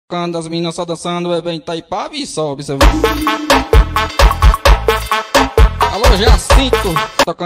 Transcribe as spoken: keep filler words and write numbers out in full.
Quando as meninas só dançando, é bem Itaipava e sobe, você vai. Alô, Jacinto, tocando.